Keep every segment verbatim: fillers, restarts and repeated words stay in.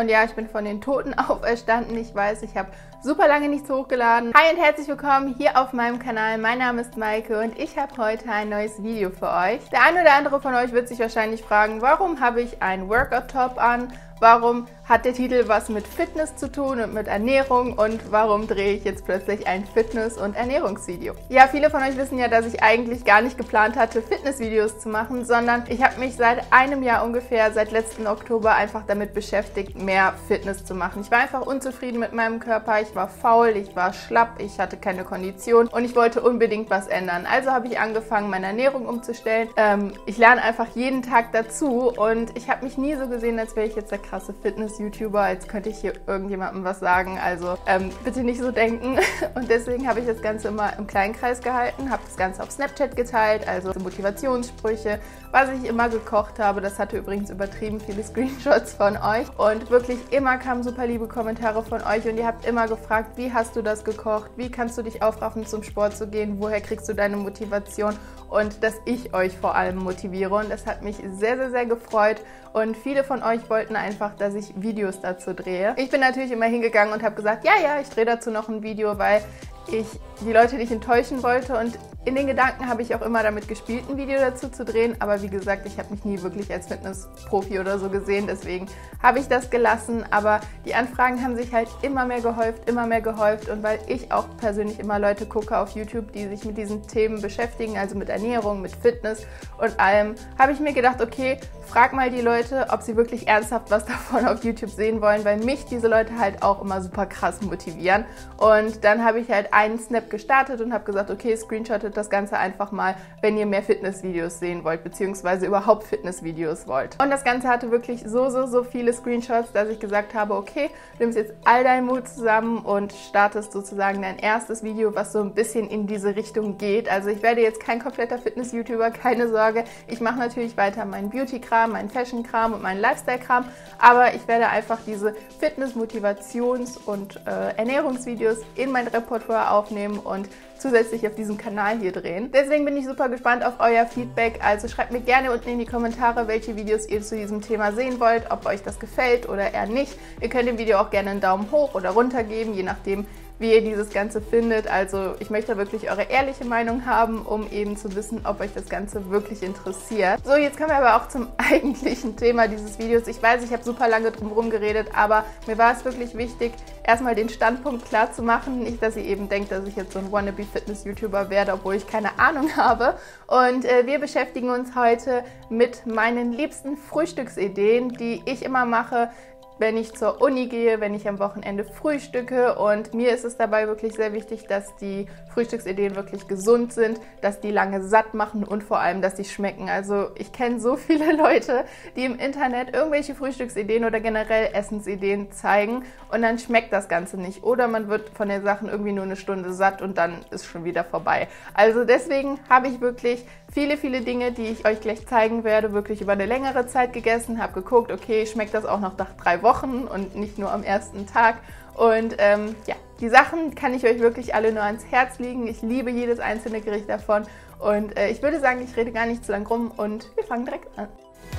Und ja, ich bin von den Toten auferstanden. Ich weiß, ich habe super lange nichts hochgeladen. Hi und herzlich willkommen hier auf meinem Kanal. Mein Name ist Maike und ich habe heute ein neues Video für euch. Der eine oder andere von euch wird sich wahrscheinlich fragen, warum habe ich einen Workout-Top an? Warum hat der Titel was mit Fitness zu tun und mit Ernährung und warum drehe ich jetzt plötzlich ein Fitness- und Ernährungsvideo? Ja, viele von euch wissen ja, dass ich eigentlich gar nicht geplant hatte, Fitnessvideos zu machen, sondern ich habe mich seit einem Jahr ungefähr, seit letzten Oktober, einfach damit beschäftigt, mehr Fitness zu machen. Ich war einfach unzufrieden mit meinem Körper, ich war faul, ich war schlapp, ich hatte keine Kondition und ich wollte unbedingt was ändern. Also habe ich angefangen, meine Ernährung umzustellen. Ähm, ich lerne einfach jeden Tag dazu und ich habe mich nie so gesehen, als wäre ich jetzt der krasse Fitness-YouTuber, als könnte ich hier irgendjemandem was sagen. Also ähm, bitte nicht so denken. Und deswegen habe ich das Ganze immer im kleinen Kreis gehalten, habe das Ganze auf Snapchat geteilt, also Motivationssprüche, was ich immer gekocht habe. Das hatte übrigens übertrieben viele Screenshots von euch. Und wirklich immer kamen super liebe Kommentare von euch und ihr habt immer gefragt, wie hast du das gekocht? Wie kannst du dich aufraffen, zum Sport zu gehen? Woher kriegst du deine Motivation? Und dass ich euch vor allem motiviere. Und das hat mich sehr, sehr, sehr gefreut. Und viele von euch wollten einfach, dass ich Videos dazu drehe. Ich bin natürlich immer hingegangen und habe gesagt, ja, ja, ich drehe dazu noch ein Video, weil ich die Leute nicht enttäuschen wollte. Und in den Gedanken habe ich auch immer damit gespielt, ein Video dazu zu drehen. Aber wie gesagt, ich habe mich nie wirklich als Fitnessprofi oder so gesehen. Deswegen habe ich das gelassen. Aber die Anfragen haben sich halt immer mehr gehäuft, immer mehr gehäuft. Und weil ich auch persönlich immer Leute gucke auf YouTube, die sich mit diesen Themen beschäftigen, also mit Ernährung, mit Fitness und allem, habe ich mir gedacht, okay, frag mal die Leute, ob sie wirklich ernsthaft was davon auf YouTube sehen wollen, weil mich diese Leute halt auch immer super krass motivieren. Und dann habe ich halt einen Snap gestartet und habe gesagt, okay, screenshottet das Ganze einfach mal, wenn ihr mehr Fitnessvideos sehen wollt, beziehungsweise überhaupt Fitnessvideos wollt. Und das Ganze hatte wirklich so, so, so viele Screenshots, dass ich gesagt habe, okay, du nimmst jetzt all deinen Mut zusammen und startest sozusagen dein erstes Video, was so ein bisschen in diese Richtung geht. Also ich werde jetzt kein kompletter Fitness-YouTuber, keine Sorge. Ich mache natürlich weiter meinen Beauty-Kram, meinen Fashion-Kram und meinen Lifestyle-Kram, aber ich werde einfach diese Fitness-, Motivations- und äh, Ernährungsvideos in mein Repertoire aufnehmen und zusätzlich auf diesem Kanal hier drehen. Deswegen bin ich super gespannt auf euer Feedback, also schreibt mir gerne unten in die Kommentare, welche Videos ihr zu diesem Thema sehen wollt, ob euch das gefällt oder eher nicht. Ihr könnt dem Video auch gerne einen Daumen hoch oder runter geben, je nachdem, wie ihr dieses Ganze findet. Also ich möchte wirklich eure ehrliche Meinung haben, um eben zu wissen, ob euch das Ganze wirklich interessiert. So, jetzt kommen wir aber auch zum eigentlichen Thema dieses Videos. Ich weiß, ich habe super lange drum herum geredet, aber mir war es wirklich wichtig, erstmal den Standpunkt klar zu machen. Nicht, dass ihr eben denkt, dass ich jetzt so ein Wannabe-Fitness-YouTuber werde, obwohl ich keine Ahnung habe. Und äh, wir beschäftigen uns heute mit meinen liebsten Frühstücksideen, die ich immer mache, wenn ich zur Uni gehe, wenn ich am Wochenende frühstücke. Und mir ist es dabei wirklich sehr wichtig, dass die Frühstücksideen wirklich gesund sind, dass die lange satt machen und vor allem, dass die schmecken. Also ich kenne so viele Leute, die im Internet irgendwelche Frühstücksideen oder generell Essensideen zeigen und dann schmeckt das Ganze nicht. Oder man wird von den Sachen irgendwie nur eine Stunde satt und dann ist schon wieder vorbei. Also deswegen habe ich wirklich viele, viele Dinge, die ich euch gleich zeigen werde, wirklich über eine längere Zeit gegessen, habe geguckt, okay, schmeckt das auch noch nach drei Wochen und nicht nur am ersten Tag. Und ähm, ja, die Sachen kann ich euch wirklich alle nur ans Herz legen. Ich liebe jedes einzelne Gericht davon. Und äh, ich würde sagen, ich rede gar nicht zu lang rum und wir fangen direkt an.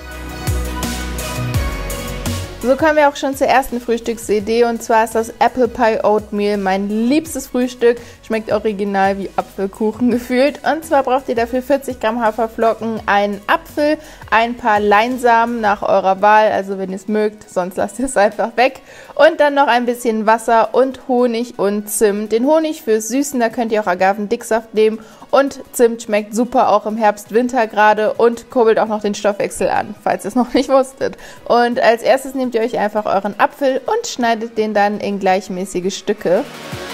So kommen wir auch schon zur ersten Frühstücksidee und zwar ist das Apple Pie Oatmeal mein liebstes Frühstück. Schmeckt original wie Apfelkuchen gefühlt. Und zwar braucht ihr dafür vierzig Gramm Haferflocken, einen Apfel, ein paar Leinsamen nach eurer Wahl, also wenn ihr es mögt, sonst lasst ihr es einfach weg. Und dann noch ein bisschen Wasser und Honig und Zimt. Den Honig fürs Süßen, da könnt ihr auch Agavendicksaft nehmen. Und Zimt schmeckt super auch im Herbst, Winter gerade und kurbelt auch noch den Stoffwechsel an, falls ihr es noch nicht wusstet. Und als erstes nehmt ihr euch einfach euren Apfel und schneidet den dann in gleichmäßige Stücke.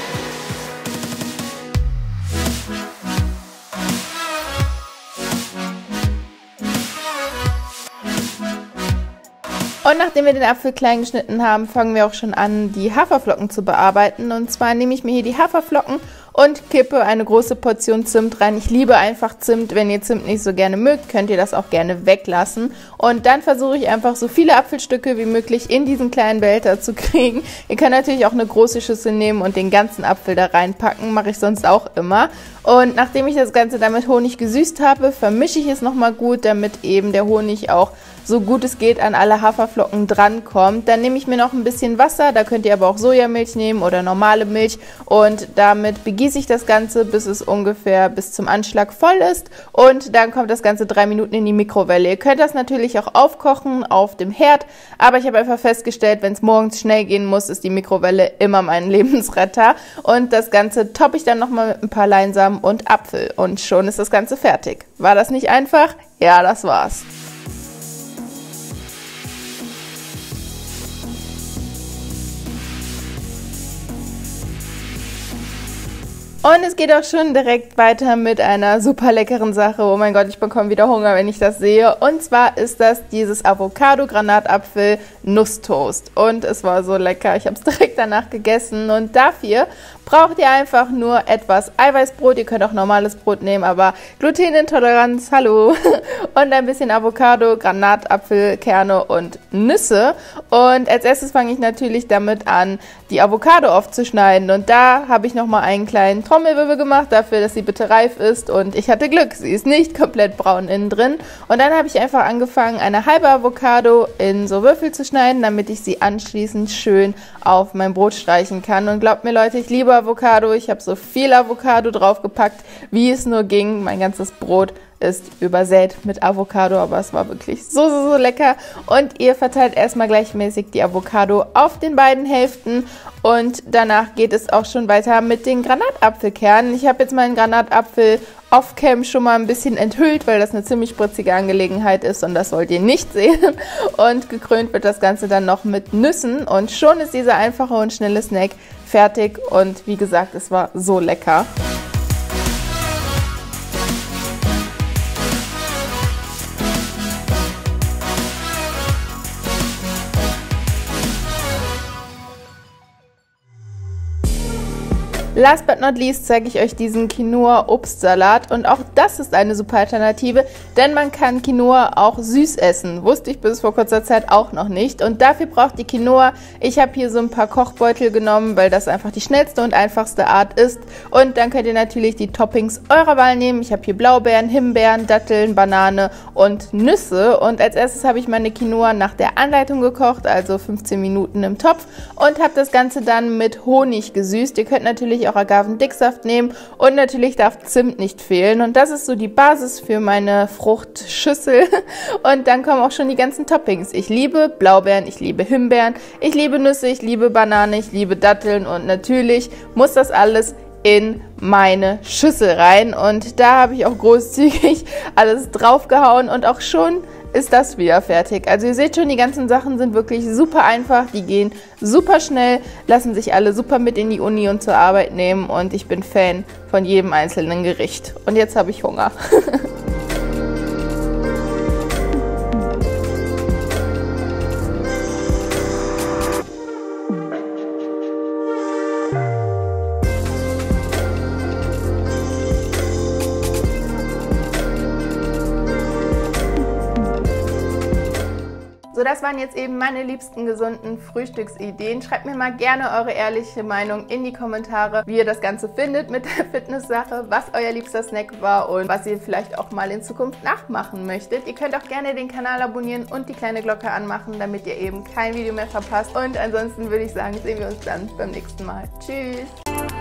Und nachdem wir den Apfel klein geschnitten haben, fangen wir auch schon an, die Haferflocken zu bearbeiten. Und zwar nehme ich mir hier die Haferflocken und kippe eine große Portion Zimt rein. Ich liebe einfach Zimt. Wenn ihr Zimt nicht so gerne mögt, könnt ihr das auch gerne weglassen. Und dann versuche ich einfach so viele Apfelstücke wie möglich in diesen kleinen Behälter zu kriegen. Ihr könnt natürlich auch eine große Schüssel nehmen und den ganzen Apfel da reinpacken. Mache ich sonst auch immer. Und nachdem ich das Ganze dann mit Honig gesüßt habe, vermische ich es nochmal gut, damit eben der Honig auch so gut es geht an alle Haferflocken drankommt. Dann nehme ich mir noch ein bisschen Wasser, da könnt ihr aber auch Sojamilch nehmen oder normale Milch und damit begieße ich das Ganze, bis es ungefähr bis zum Anschlag voll ist und dann kommt das Ganze drei Minuten in die Mikrowelle. Ihr könnt das natürlich auch aufkochen auf dem Herd, aber ich habe einfach festgestellt, wenn es morgens schnell gehen muss, ist die Mikrowelle immer mein Lebensretter und das Ganze toppe ich dann nochmal mit ein paar Leinsamen und Apfel und schon ist das Ganze fertig. War das nicht einfach? Ja, das war's. Und es geht auch schon direkt weiter mit einer super leckeren Sache. Oh mein Gott, ich bekomme wieder Hunger, wenn ich das sehe. Und zwar ist das dieses Avocado-Granatapfel-Nusstoast. Und es war so lecker. Ich habe es direkt danach gegessen. Und dafür braucht ihr einfach nur etwas Eiweißbrot. Ihr könnt auch normales Brot nehmen, aber Glutenintoleranz, hallo. Und ein bisschen Avocado, Granatapfelkerne und Nüsse. Und als erstes fange ich natürlich damit an, die Avocado aufzuschneiden. Und da habe ich nochmal einen kleinen Trommelwirbel gemacht, dafür, dass sie bitte reif ist. Und ich hatte Glück, sie ist nicht komplett braun innen drin. Und dann habe ich einfach angefangen, eine halbe Avocado in so Würfel zu schneiden, damit ich sie anschließend schön auf mein Brot streichen kann. Und glaubt mir Leute, ich liebe Avocado. Ich habe so viel Avocado draufgepackt, wie es nur ging. Mein ganzes Brot ist übersät mit Avocado, aber es war wirklich so, so, so lecker. Und ihr verteilt erstmal gleichmäßig die Avocado auf den beiden Hälften und danach geht es auch schon weiter mit den Granatapfelkernen. Ich habe jetzt meinen Granatapfel off-cam schon mal ein bisschen enthüllt, weil das eine ziemlich spritzige Angelegenheit ist und das wollt ihr nicht sehen. Und gekrönt wird das Ganze dann noch mit Nüssen und schon ist dieser einfache und schnelle Snack fertig und wie gesagt, es war so lecker. Last but not least zeige ich euch diesen Quinoa-Obstsalat und auch das ist eine super Alternative, denn man kann Quinoa auch süß essen. Wusste ich bis vor kurzer Zeit auch noch nicht und dafür braucht die Quinoa, ich habe hier so ein paar Kochbeutel genommen, weil das einfach die schnellste und einfachste Art ist und dann könnt ihr natürlich die Toppings eurer Wahl nehmen. Ich habe hier Blaubeeren, Himbeeren, Datteln, Banane und Nüsse und als erstes habe ich meine Quinoa nach der Anleitung gekocht, also fünfzehn Minuten im Topf und habe das Ganze dann mit Honig gesüßt. Ihr könnt natürlich auch Agavendicksaft nehmen und natürlich darf Zimt nicht fehlen und das ist so die Basis für meine Fruchtschüssel und dann kommen auch schon die ganzen Toppings. Ich liebe Blaubeeren, ich liebe Himbeeren, ich liebe Nüsse, ich liebe Banane, ich liebe Datteln und natürlich muss das alles in meine Schüssel rein und da habe ich auch großzügig alles draufgehauen und auch schon ist das wieder fertig. Also ihr seht schon, die ganzen Sachen sind wirklich super einfach, die gehen super schnell, lassen sich alle super mit in die Uni und zur Arbeit nehmen und ich bin Fan von jedem einzelnen Gericht. Und jetzt habe ich Hunger. So, das waren jetzt eben meine liebsten gesunden Frühstücksideen. Schreibt mir mal gerne eure ehrliche Meinung in die Kommentare, wie ihr das Ganze findet mit der Fitness-Sache, was euer liebster Snack war und was ihr vielleicht auch mal in Zukunft nachmachen möchtet. Ihr könnt auch gerne den Kanal abonnieren und die kleine Glocke anmachen, damit ihr eben kein Video mehr verpasst. Und ansonsten würde ich sagen, sehen wir uns dann beim nächsten Mal. Tschüss!